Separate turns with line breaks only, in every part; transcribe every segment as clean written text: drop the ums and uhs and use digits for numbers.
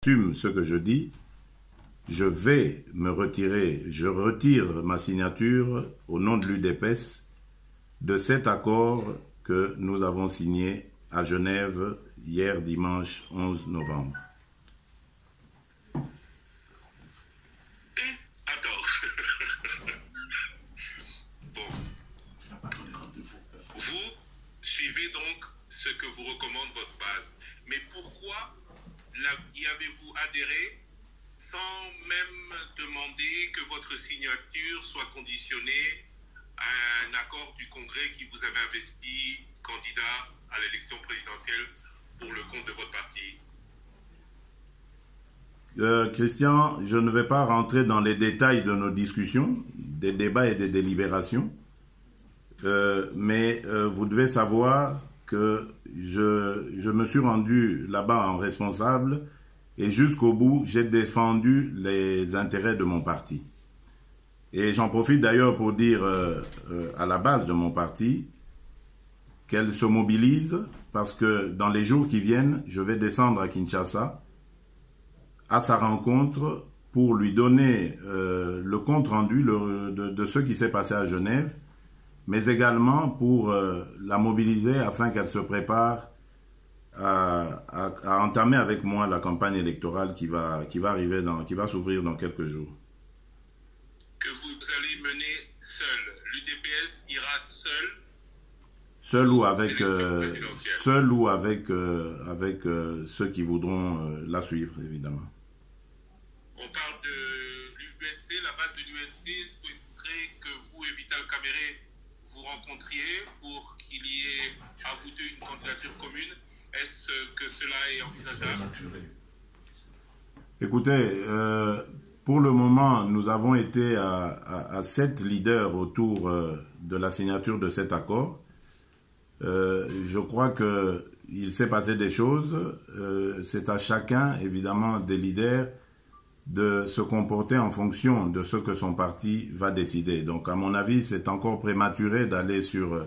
J'assume ce que je dis, je vais me retirer, je retire ma signature au nom de l'UDPS de cet accord que nous avons signé à Genève hier dimanche 11 novembre.
Attends. Bon. Vous suivez donc ce que vous recommande votre base. Mais pourquoi y avez-vous adhéré sans même demander que votre signature soit conditionnée à un accord du Congrès qui vous avait investi candidat à l'élection présidentielle pour le compte de votre parti?
Christian, je ne vais pas rentrer dans les détails de nos discussions, des débats et des délibérations, mais vous devez savoir que je me suis rendu là-bas en responsable et jusqu'au bout, j'ai défendu les intérêts de mon parti. Et j'en profite d'ailleurs pour dire à la base de mon parti qu'elle se mobilise parce que dans les jours qui viennent, je vais descendre à Kinshasa à sa rencontre pour lui donner le compte-rendu de ce qui s'est passé à Genève, mais également pour la mobiliser afin qu'elle se prépare à entamer avec moi la campagne électorale qui va arriver qui va s'ouvrir dans quelques jours.
Que vous allez mener seul. L'UDPS ira seul.
Seul ou avec ceux qui voudront la suivre, évidemment.
On parle de l'UNC, la base de l'UNC souhaiterait que vous et Vital Kamerhe vous rencontriez pour qu'il y ait à vous deux une candidature commune. Est-ce que cela est envisageable?
Écoutez, pour le moment, nous avons été à 7 leaders autour de la signature de cet accord. Je crois qu'il s'est passé des choses. C'est à chacun, évidemment, des leaders de se comporter en fonction de ce que son parti va décider. Donc, à mon avis, c'est encore prématuré d'aller sur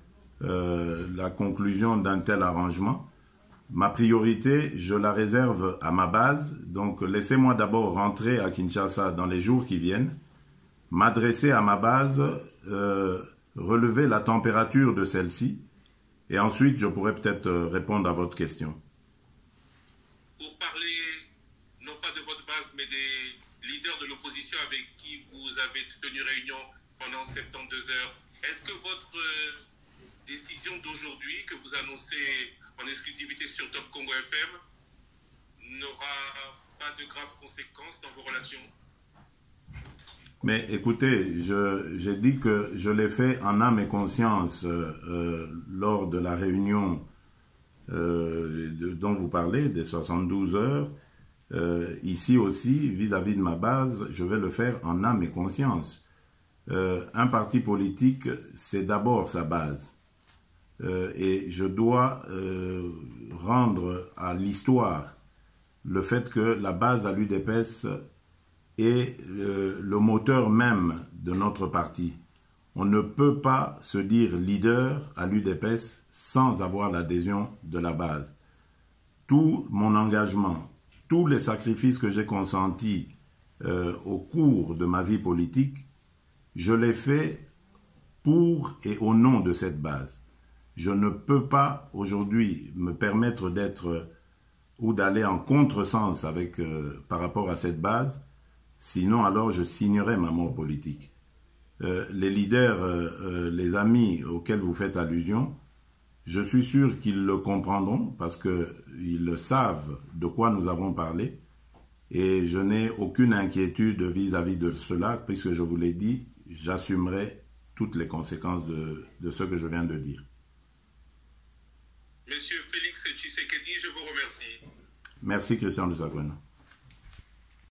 la conclusion d'un tel arrangement. Ma priorité, je la réserve à ma base. Donc, laissez-moi d'abord rentrer à Kinshasa dans les jours qui viennent, m'adresser à ma base, relever la température de celle-ci, et ensuite, je pourrai peut-être répondre à votre question.
Pour parler, non pas de votre base, mais des leaders de l'opposition avec qui vous avez tenu réunion pendant 72 heures, est-ce que votre décision d'aujourd'hui, que vous annoncez en exclusivité sur Top Congo FM, n'aura pas de graves conséquences dans vos relations?
Mais écoutez, j'ai dit que je l'ai fait en âme et conscience lors de la réunion dont vous parlez, des 72 heures. Ici aussi, vis-à-vis de ma base, je vais le faire en âme et conscience. Un parti politique, c'est d'abord sa base. Et je dois rendre à l'histoire le fait que la base à l'UDPS est le moteur même de notre parti. On ne peut pas se dire leader à l'UDPS sans avoir l'adhésion de la base. Tout mon engagement, tous les sacrifices que j'ai consentis au cours de ma vie politique, je les fais pour et au nom de cette base. Je ne peux pas aujourd'hui me permettre d'être ou d'aller en contresens avec par rapport à cette base, sinon alors je signerai ma mort politique. Les leaders, les amis auxquels vous faites allusion, je suis sûr qu'ils le comprendront parce qu'ils savent de quoi nous avons parlé et je n'ai aucune inquiétude vis-à-vis de cela puisque je vous l'ai dit, j'assumerai toutes les conséquences de ce que je viens de dire.
Monsieur Félix Tshisekedi, je vous remercie.
Merci Christian Lusagwena.